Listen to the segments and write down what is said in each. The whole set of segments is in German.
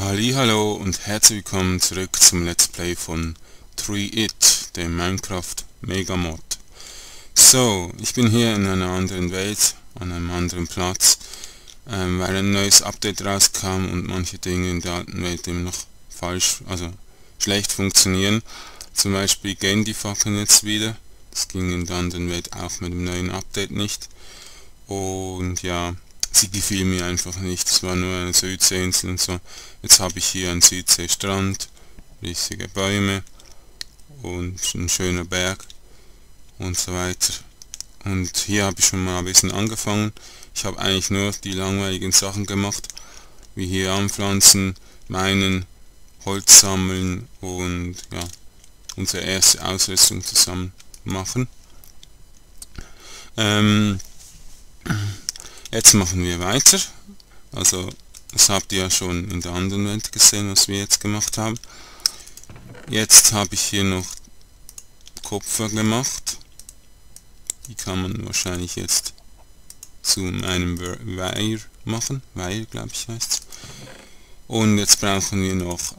Hallo und herzlich willkommen zurück zum Let's Play von Tree It, dem Minecraft Megamod. So, ich bin hier in einer anderen Welt, an einem anderen Platz, weil ein neues Update rauskam und manche Dinge in der alten Welt immer noch falsch, also schlecht funktionieren. Zum Beispiel gehen die Fackeln jetzt wieder. Das ging in der anderen Welt auch mit dem neuen Update nicht. Und ja, sie gefiel mir einfach nicht. Es war nur eine Südseeinsel und so. Jetzt habe ich hier einen Südseestrand, riesige Bäume und ein schöner Berg und so weiter. Und hier habe ich schon mal ein bisschen angefangen. Ich habe eigentlich nur die langweiligen Sachen gemacht, wie hier anpflanzen, meinen, Holz sammeln und ja, unsere erste Ausrüstung zusammen machen. Jetzt machen wir weiter. Also das habt ihr ja schon in der anderen Welt gesehen, was wir jetzt gemacht haben. Jetzt habe ich hier noch Kupfer gemacht. Die kann man wahrscheinlich jetzt zu einem Wire machen. Wire, glaube ich, heißt es. Und jetzt brauchen wir noch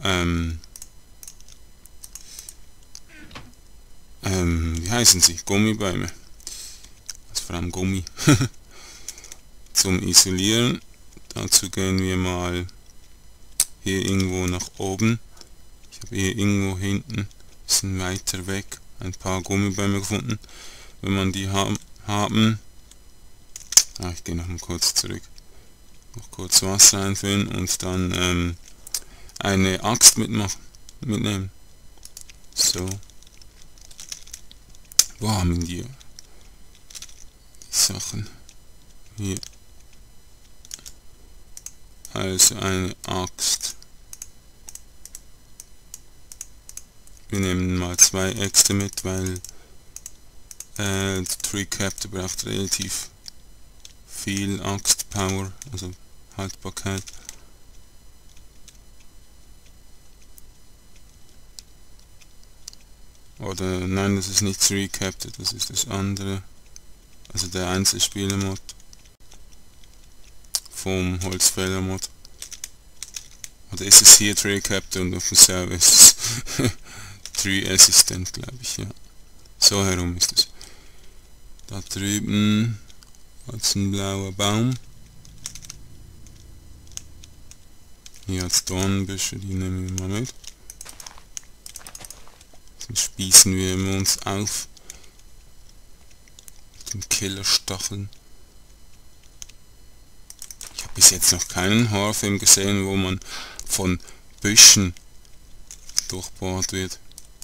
wie heißen sie? Gummibäume. Also vor allem Gummi. Zum Isolieren. Dazu gehen wir mal hier irgendwo nach oben. Ich habe hier irgendwo hinten, ein bisschen weiter weg, ein paar Gummibäume gefunden. Wenn man die haben, ich gehe noch mal kurz zurück, noch kurz Wasser einfüllen und dann eine Axt mitnehmen. So. Wo haben die Sachen? Hier. Also eine Axt. Wir nehmen mal 2 Äxte mit, weil der Tree Captor braucht relativ viel Axtpower, also Haltbarkeit. Oder nein, das ist nicht Tree Captor, das ist das andere, also der Einzelspieler-Mod vom Holzfäller-Mod. Oder ist es hier Tree Captor und auf dem Server ist es Tree Assistant, glaube ich, ja. So herum ist es. Da drüben hat es ein blauer Baum. Hier hat es Dornbüsche, die nehmen wir mal mit. Dann spießen wir uns auf mit den Killerstacheln. Ich habe bis jetzt noch keinen Horrorfilm gesehen, wo man von Büschen durchbohrt wird.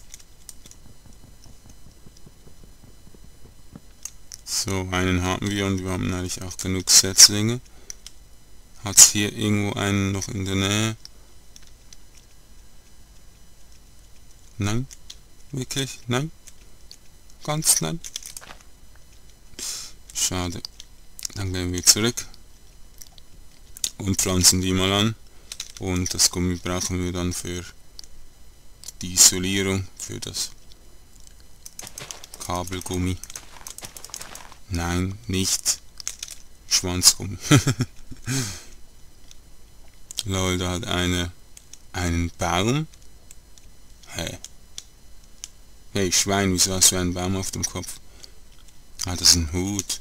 So, einen haben wir und wir haben eigentlich auch genug Setzlinge. Hat es hier irgendwo einen noch in der Nähe? Nein? Wirklich? Nein? Ganz nein? Schade. Dann gehen wir zurück und pflanzen die mal an. Und das Gummi brauchen wir dann für die Isolierung, für das Kabelgummi. Nein, nicht Schwanzgummi. Lol, da hat einer einen Baum. Hey Schwein, wieso hast du einen Baum auf dem Kopf? Ah, das ist ein Hut.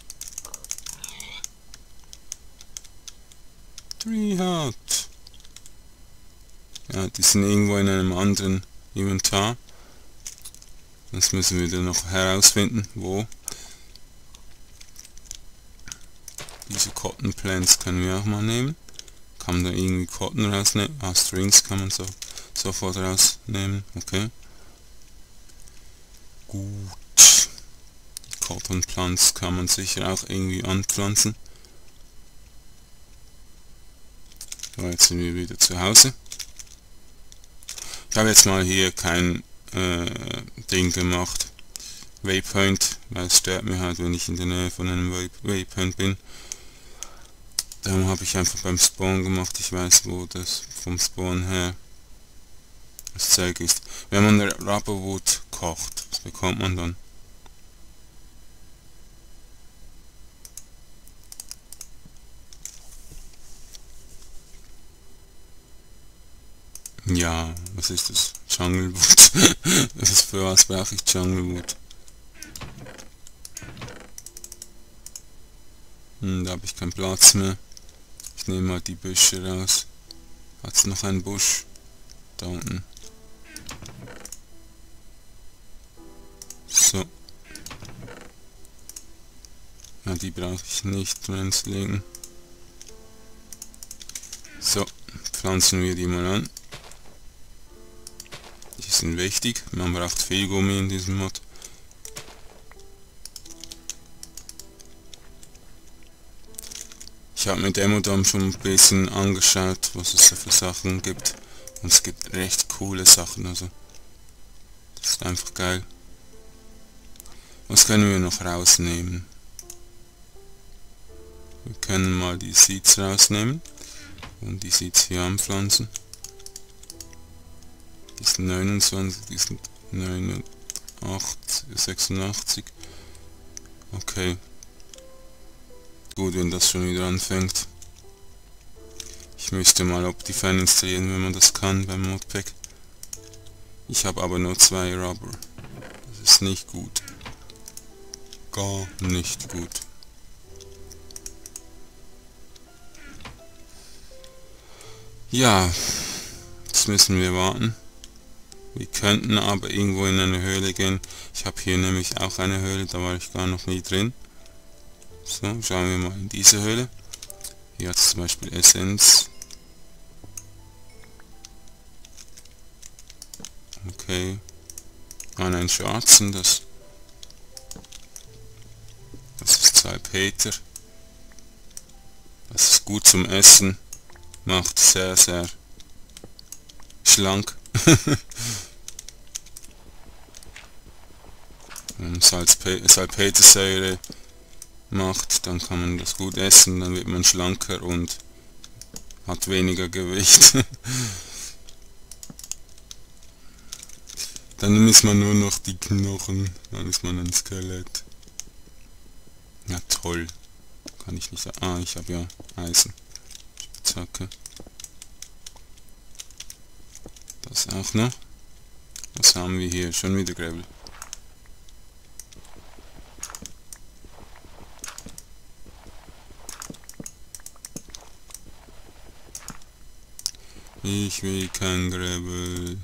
Tree Hut. Ja, die sind irgendwo in einem anderen Inventar. Das müssen wir dann noch herausfinden, wo. Diese Cotton Plants können wir auch mal nehmen. Kann man da irgendwie Cotton rausnehmen? Ah, Strings kann man sofort rausnehmen. Okay. Gut. Die Cotton Plants kann man sicher auch irgendwie anpflanzen. So, jetzt sind wir wieder zu Hause. Ich habe jetzt mal hier kein Ding gemacht. Waypoint, weil es stört mir halt, wenn ich in der Nähe von einem Waypoint bin. Darum habe ich einfach beim Spawn gemacht. Ich weiß, wo das vom Spawn her das Zeug ist. Wenn man Rubberwood kocht, was bekommt man dann? Ja, was ist das? Junglewood. Das ist, für was brauche ich Junglewood? Da habe ich keinen Platz mehr. Ich nehme mal die Büsche raus. Hat es noch einen Busch? Da unten. So. Ja, die brauche ich nicht reinlegen. So, pflanzen wir die mal an. Die sind wichtig. Man braucht viel Gummi in diesem Mod. Ich habe mir Demodam schon ein bisschen angeschaut, was es da für Sachen gibt. Und es gibt recht coole Sachen, also das ist einfach geil. Was können wir noch rausnehmen? Wir können mal die Seeds rausnehmen und die Seeds hier anpflanzen. Die sind 29, die sind 86. Okay. Gut, wenn das schon wieder anfängt. Ich müsste mal Optifine installieren, wenn man das kann beim Modpack. Ich habe aber nur 2 Rubber. Das ist nicht gut. Gar nicht gut. Ja, jetzt müssen wir warten. Wir könnten aber irgendwo in eine Höhle gehen. Ich habe hier nämlich auch eine Höhle, da war ich gar noch nie drin. So, schauen wir mal in diese Höhle. Hier hat es zum Beispiel Essenz. Okay. An einen schwarzen, das ist Salpeter. Das ist gut zum Essen. Macht sehr, sehr schlank. Wenn Salpetersäure macht, dann kann man das gut essen, dann wird man schlanker und hat weniger Gewicht. Dann misst man nur noch die Knochen, dann ist man ein Skelett. Ja toll. Kann ich nicht sagen. Ah, ich habe ja Eisen. Spitzhacke. Das auch noch. Was haben wir hier? Schon wieder Gravel. Ich will kein Gravel.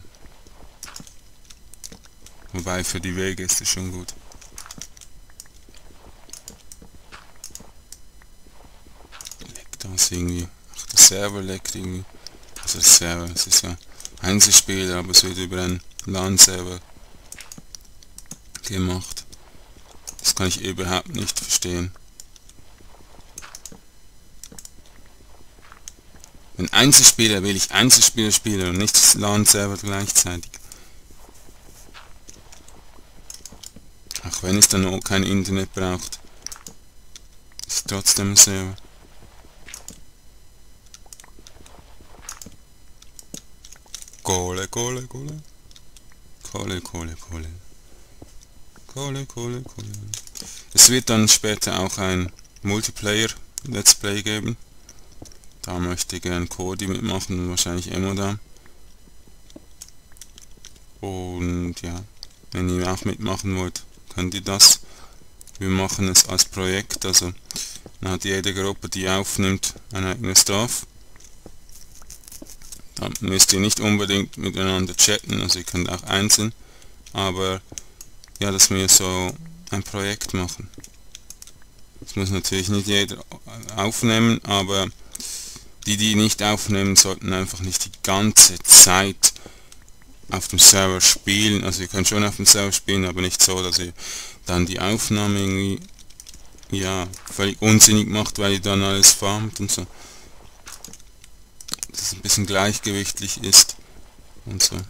Wobei für die Wege ist es schon gut. Leckt das irgendwie? Ach, der Server leckt irgendwie. Also der Server, es ist ja Einzelspieler, aber es wird über einen LAN-Server gemacht. Das kann ich überhaupt nicht verstehen. Wenn Einzelspieler will ich Einzelspieler spielen und nicht das LAN-Server gleichzeitig. Auch wenn es dann auch kein Internet braucht, ist trotzdem ein Server. Kohle, Kohle, Kohle. Kohle, Kohle, Kohle. Kohle, Kohle, Kohle. Es wird dann später auch ein Multiplayer-Let's Play geben. Da möchte gern Cody mitmachen und wahrscheinlich Emodam. Und ja, wenn ihr auch mitmachen wollt, könnt ihr das. Wir machen es als Projekt, also dann hat jede Gruppe, die aufnimmt, ein eigenes Dorf. Dann müsst ihr nicht unbedingt miteinander chatten, also ihr könnt auch einzeln, aber ja, dass wir so ein Projekt machen. Das muss natürlich nicht jeder aufnehmen, aber die nicht aufnehmen, sollten einfach nicht die ganze Zeit auf dem Server spielen. Also ihr könnt schon auf dem Server spielen, aber nicht so, dass ihr dann die Aufnahme irgendwie ja völlig unsinnig macht, weil ihr dann alles farmt und so. Dass es ein bisschen gleichgewichtlich ist und so.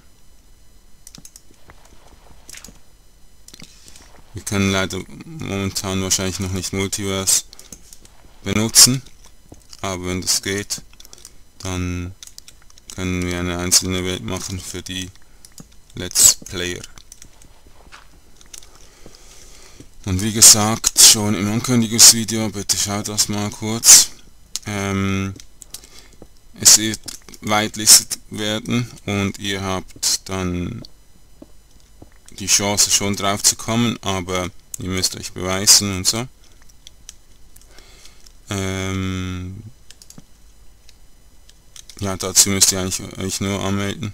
Wir können leider momentan wahrscheinlich noch nicht Multiverse benutzen, aber wenn das geht, dann können wir eine einzelne Welt machen für die Let's Player. Und wie gesagt, schon im Ankündigungsvideo, bitte schaut das mal kurz. Es wird whitelisted werden und ihr habt dann die Chance schon drauf zu kommen, aber ihr müsst euch beweisen und so. Ja, dazu müsst ihr eigentlich euch nur anmelden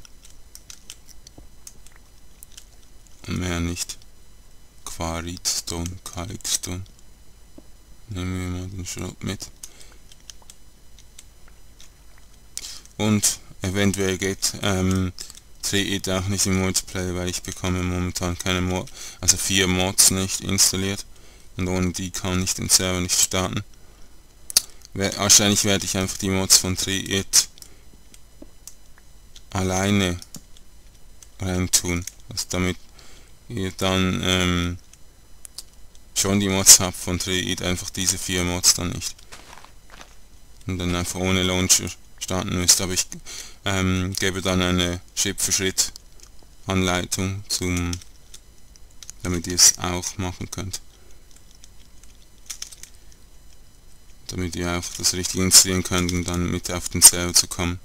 und mehr nicht. Quaritstone, Calyxstone. Nehmen wir mal den Schrott mit. Und eventuell geht 3it auch nicht im Multiplayer, weil ich bekomme momentan keine 4 Mods nicht installiert und ohne die kann ich den Server nicht starten. Wahrscheinlich werde ich einfach die Mods von 3it alleine reintun, also damit ihr dann schon die Mods habt von 3it, einfach diese 4 Mods dann nicht und dann einfach ohne Launcher starten müsst, aber ich gebe dann eine Schritt-für-Schritt Anleitung damit ihr es auch machen könnt, damit ihr auch das richtig installieren könnt und dann mit auf den Server zu kommen.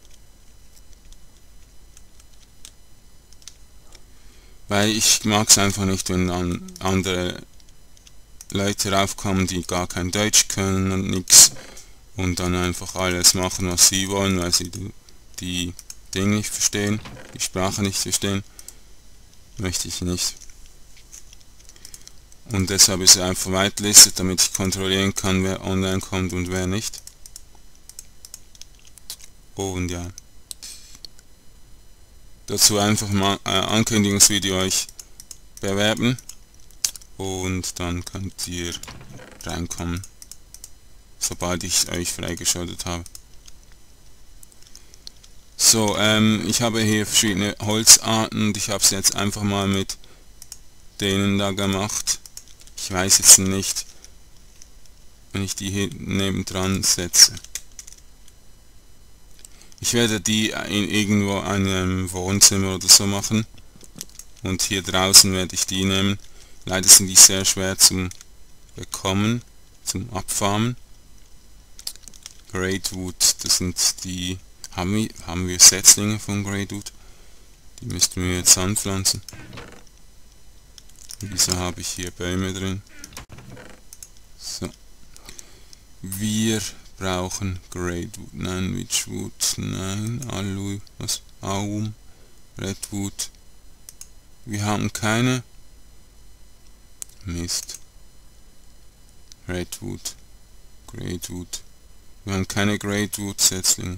Weil ich mag es einfach nicht, wenn dann andere Leute raufkommen, die gar kein Deutsch können und nix und dann einfach alles machen, was sie wollen, weil sie die Dinge nicht verstehen, die Sprache nicht verstehen, möchte ich nicht. Und deshalb ist er einfach whitelisted, damit ich kontrollieren kann, wer online kommt und wer nicht. Und ja. Dazu einfach mal Ankündigungsvideo euch bewerben und dann könnt ihr reinkommen, sobald ich euch freigeschaltet habe. So, ich habe hier verschiedene Holzarten und ich habe es jetzt einfach mal mit denen da gemacht. Ich weiß jetzt nicht, wenn ich die hier nebendran setze. Ich werde die in irgendwo einem Wohnzimmer oder so machen und hier draußen werde ich die nehmen. Leider sind die sehr schwer zum bekommen, zum Abfarmen. Greatwood, das sind die, haben wir Setzlinge von Greatwood, die müssten wir jetzt anpflanzen. Wieso habe ich hier Bäume drin? So. Wir brauchen Greatwood, nein, Witchwood, nein, Aloe, was? Aum, Redwood. Wir haben keine. Mist. Redwood, Greatwood. Wir haben keine Greatwood-Setzlinge.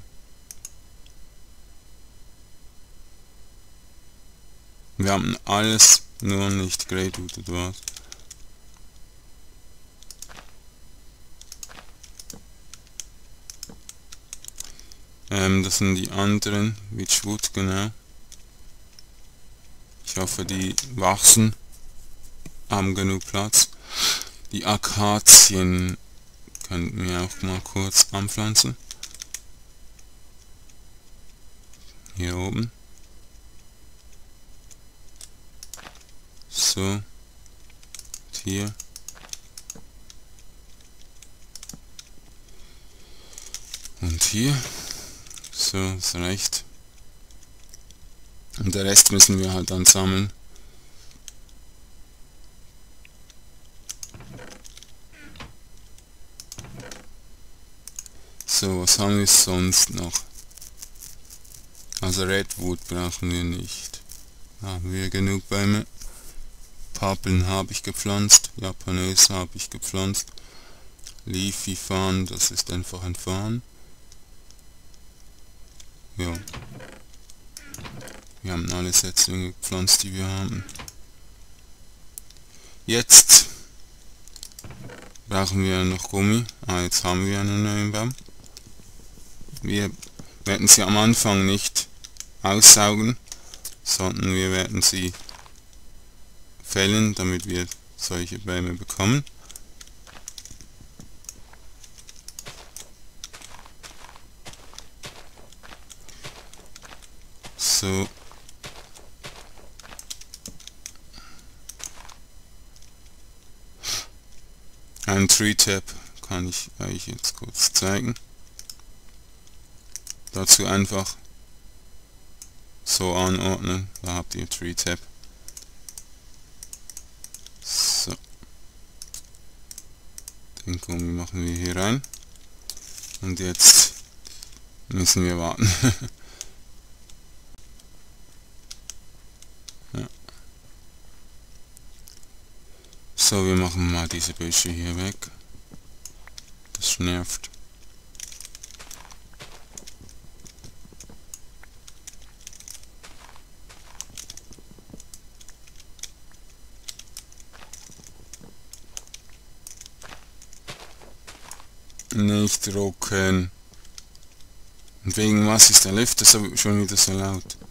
Wir haben alles, nur nicht Greatwood oder was? Das sind die anderen, Witchwood, genau. Ich hoffe, die wachsen, haben genug Platz. Die Akazien könnten wir auch mal kurz anpflanzen. Hier oben. So. Und hier. Und hier. So, das reicht. Und der Rest müssen wir halt dann sammeln. So, was haben wir sonst noch? Also Redwood brauchen wir nicht. Haben wir genug Bäume. Pappeln habe ich gepflanzt. Japanese habe ich gepflanzt. Leafy Farn, das ist einfach ein Farn. Ja. Wir haben alle Setzlinge gepflanzt, die wir haben. Jetzt brauchen wir noch Gummi. Jetzt haben wir einen neuen Baum. Wir werden sie am Anfang nicht aussaugen, sondern wir werden sie fällen, damit wir solche Bäume bekommen. So. Ein Tree Tab kann ich euch jetzt kurz zeigen. Dazu einfach so anordnen, da habt ihr Tree Tab. So, den Gummi machen wir hier rein und jetzt müssen wir warten. Ja. So, wir machen mal diese Büsche hier weg, das nervt. Nicht drucken. Und wegen was ist der Lüfter so schon wieder so laut?